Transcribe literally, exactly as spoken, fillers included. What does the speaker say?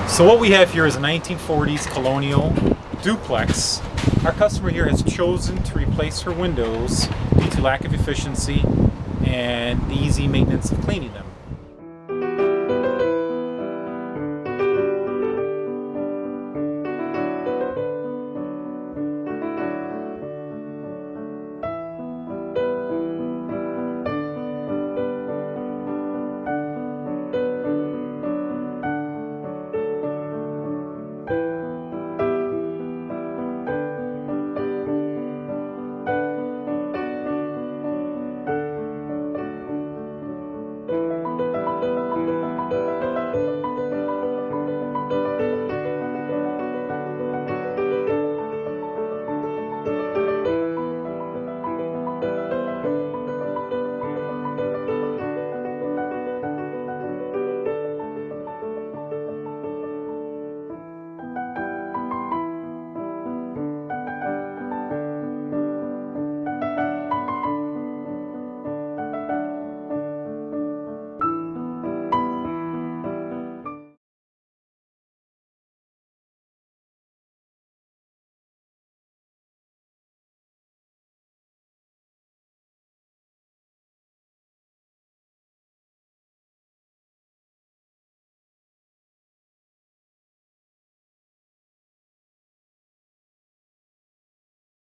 So what we have here is a nineteen forties colonial duplex. Our customer here has chosen to replace her windows due to lack of efficiency and the easy maintenance of cleaning them.